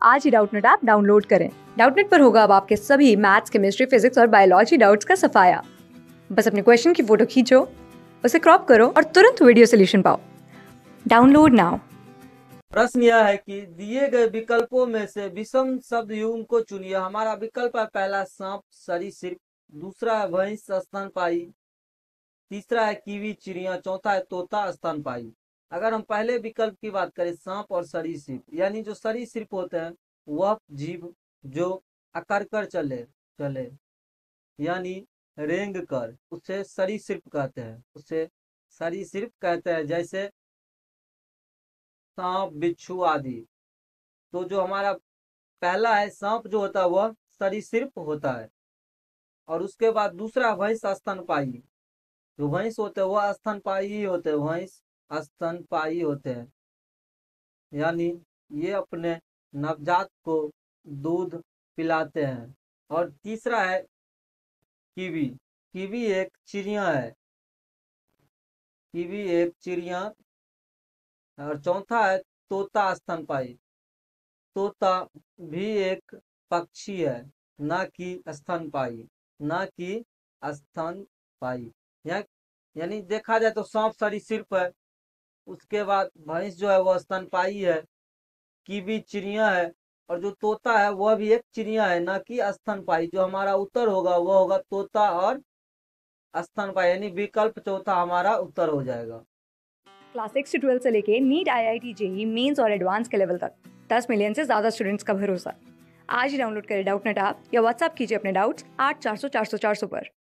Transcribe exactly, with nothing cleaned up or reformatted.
आज ही Doubtnut app download करें। डाउटनेट पर होगा अब आपके सभी मैथ्स, केमिस्ट्री, फिजिक्स और बायोलॉजी डाउट्स का सफाया। बस अपने क्वेश्चन की फोटो खींचो, उसे क्रॉप करो और तुरंत वीडियो सोल्यूशन पाओ। Download now. प्रश्न यह है कि दिए गए विकल्पों में से विषम शब्द युग्म को चुनिए। हमारा विकल्प है पहला सांप सरीसृप, दूसरा है भैंस स्तनपायी, तीसरा है कीवी चिड़िया, चौथा है तोता स्तनपायी। अगर हम पहले विकल्प की बात करें सांप और सरीसृप, यानी जो सरीसृप होते हैं वह जीव जो अकड़कर चले चले यानी रेंग कर, उसे सरीसृप कहते हैं उसे सरीसृप कहते हैं जैसे सांप, बिच्छू आदि। तो जो हमारा पहला है सांप जो होता है वह सरीसृप होता है, और उसके बाद दूसरा भैंस स्तनपायी। जो भैंस होते हैं वह स्तनपायी ही होते हैं, भैंस स्तनपायी होते हैं, यानी ये अपने नवजात को दूध पिलाते हैं। और तीसरा है कीवी। कीवी एक चिड़िया है, कीवी एक चिड़िया। और चौथा है तोता स्तनपायी। तोता भी एक पक्षी है, ना कि स्तनपायी, ना कि स्तनपायी। या, यानी देखा जाए तो सांप सरीसृप है, उसके बाद भैंस जो है वह स्तनपायी है, कीवी चिड़िया है, और जो तोता है वह भी एक चिड़िया है, ना कि स्तनपायी। जो हमारा उत्तर होगा वह होगा तोता और स्तनपायी, यानी विकल्प चौथा हमारा उत्तर हो जाएगा। क्लास सिक्स से ट्वेल्थ से लेके NEET, I I T, JEE Mains और एडवांस के लेवल तक दस मिलियन से ज्यादा स्टूडेंट्स का भरोसा। आज ही डाउनलोड करें डाउटनेट ऐप या व्हाट्सएप कीजिए अपने डाउट्स आठ चार सौ चार सौ चार सौ पर।